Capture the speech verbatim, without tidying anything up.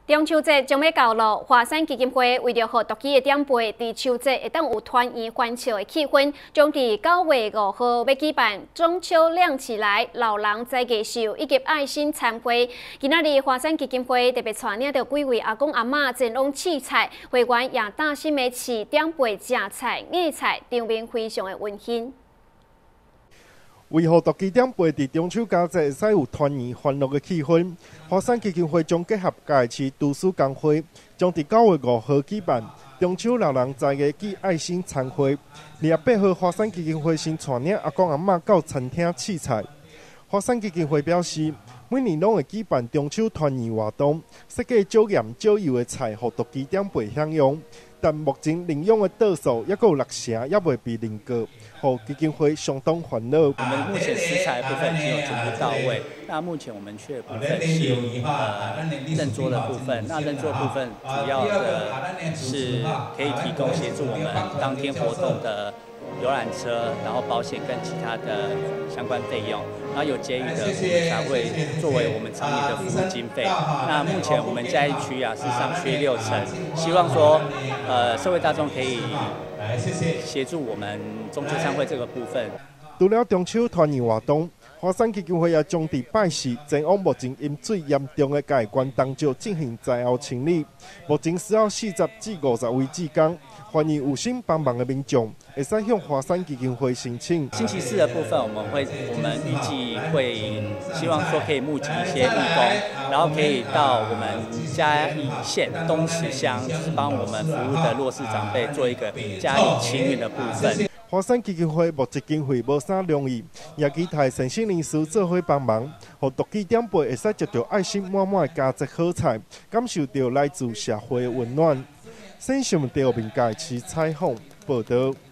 中秋节将要到了，华山基金会为了让大家的长辈伫秋节会当有团圆欢笑的气氛，将伫九月五号要举办中秋亮起来老人在艺秀以及爱心餐会。今仔日华山基金会特别带领着几位阿公阿嬷前往试菜，会员也担心的饲长辈食菜、爱菜，场面非常的温馨。 为何大家长辈伫中秋佳节会使有团圆欢乐的气氛？华山基金会将结合嘉义市都市工会，将伫九月五号举办中秋老人在艺暨爱心餐会。二月八号，华山基金会先带领阿公阿嬷到餐厅试菜。华山基金会表示，每年拢会举办中秋团圆活动，设计少盐少油的菜，予大家长辈享用。 但目前领用的桌数也有六成，也未被认可，让基金会相当烦恼。 我们目前食材的部分已经有全部到位，那目前我们缺的部分是呃认桌的部分。那认桌的部分主要的是可以提供协助我们当天活动的游览车，然后保险跟其他的相关费用。然后有结余的，我们才会作为我们常年的服务经费。那目前我们嘉义区啊是上缺六成，希望说。 呃，社会大众可以协助我们中秋餐会这个部分。 除了中秋团圆活动，华山基金会也将伫拜四前往目前淹水严重的嘉义县东石进行灾后清理。目前需要四十至五十位志工，欢迎有心帮忙的民众，会使向华山基金会申请。 星期四的部分，我们会我们预计会希望说可以募集一些义工，然后可以到我们嘉义县东石乡，就是帮我们服务的弱势长辈做一个嘉义清运的部分。 华山基金会目前经费无啥容易，也期待善心人士做伙帮忙，让大家长辈会使接到爱心满满的佳节好菜，感受到来自社会的温暖。新新闻台民嘉义市采访报道。